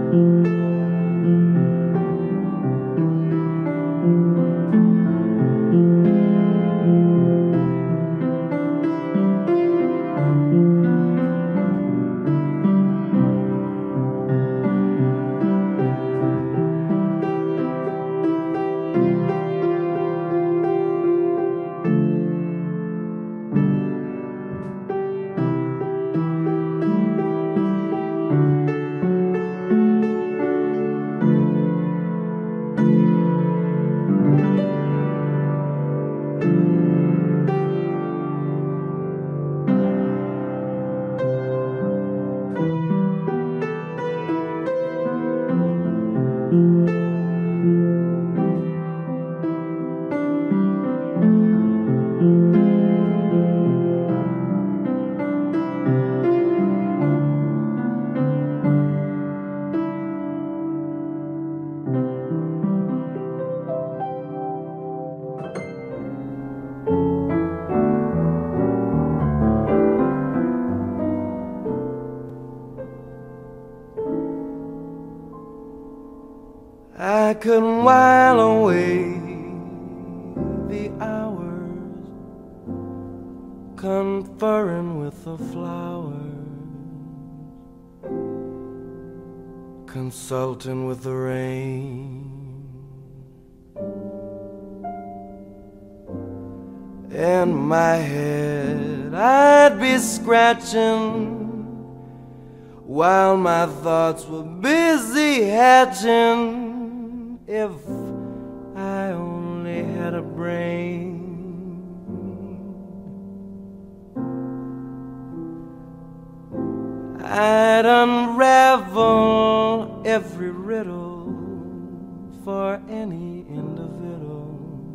I could while away the hours, conferring with the flowers, consulting with the rain. In my head I'd be scratching while my thoughts were busy hatching. If I only had a brain, I'd unravel every riddle for any individual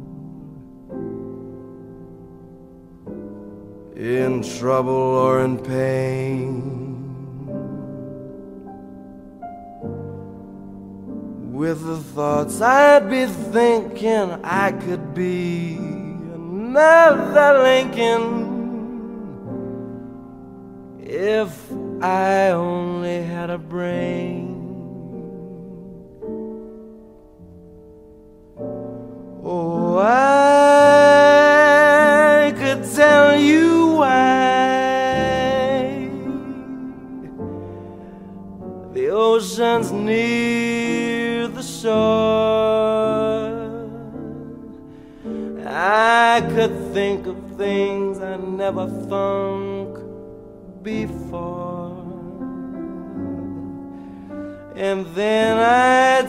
in trouble or in pain. With the thoughts I'd be thinking I could be another Lincoln if I only had a brain. Oh, I could tell you why the ocean's near the shore. I could think of things I never thunk before, and then I'd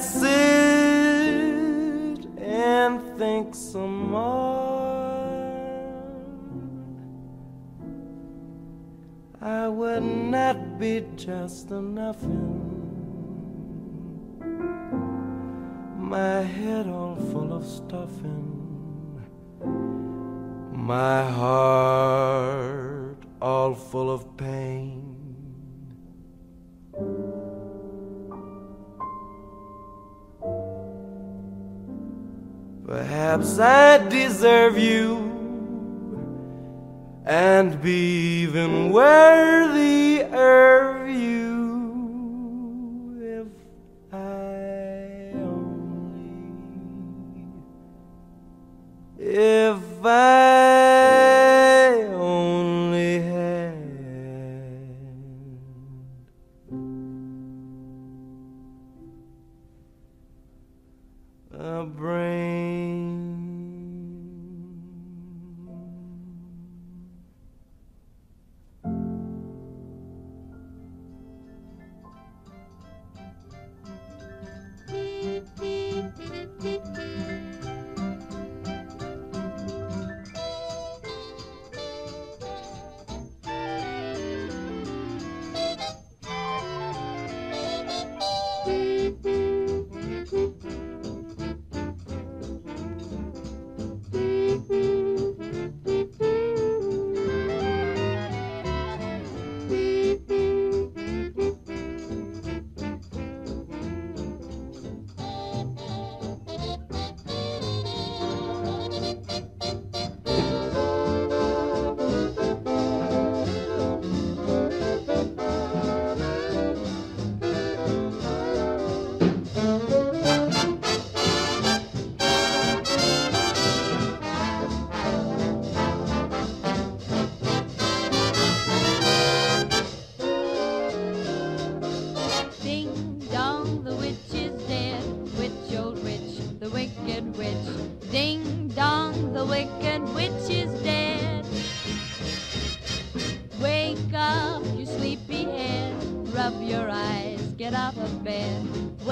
sit and think some more. I would not be just a nothing, my head all full of stuffing, my heart all full of pain. Perhaps I deserve you and be even worthier of you if I only had a brain.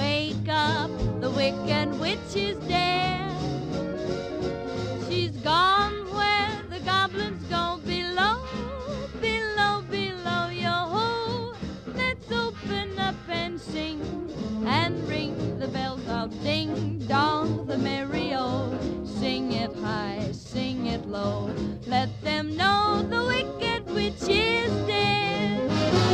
Wake up, the wicked witch is dead. She's gone where the goblins go below, below, below, yo-ho. Let's open up and sing and ring the bells out, ding dong, the merry-o. Sing it high, sing it low, let them know the wicked witch is dead.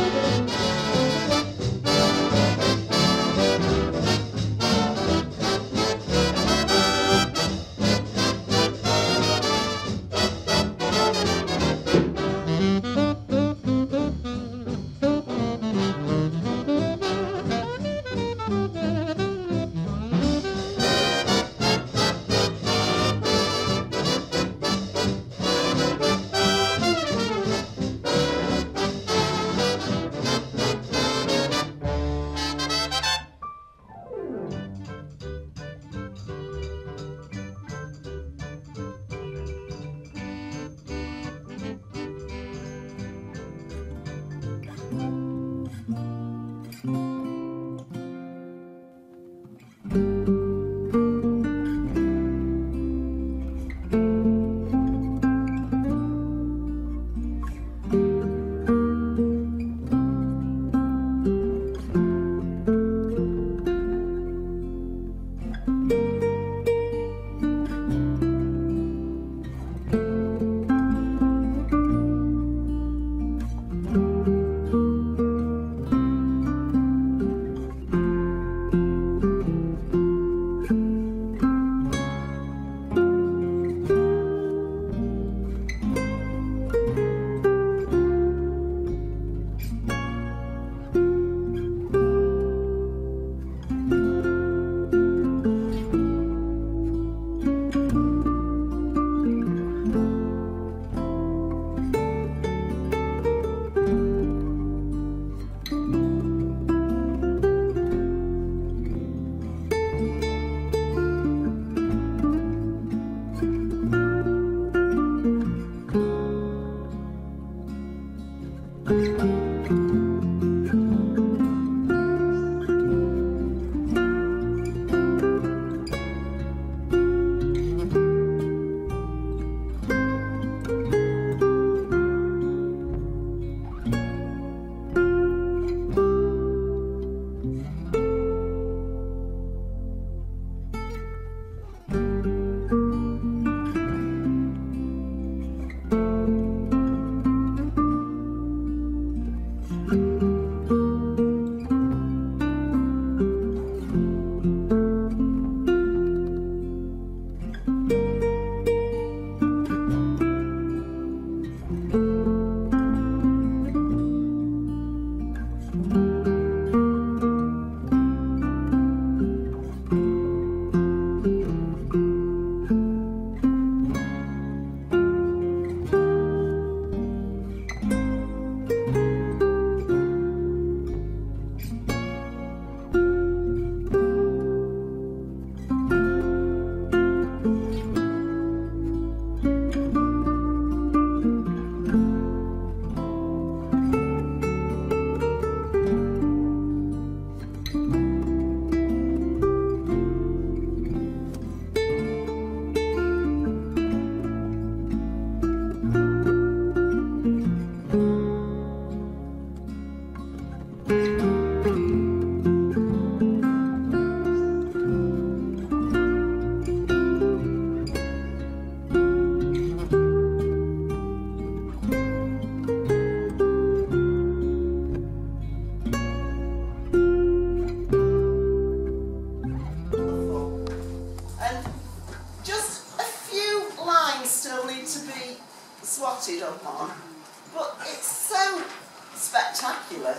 swatted upon, but it's so spectacular.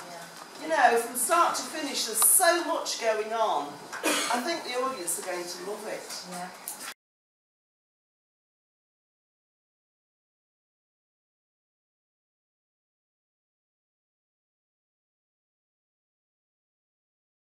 You know, from start to finish, there's so much going on. I think the audience are going to love it. Yeah.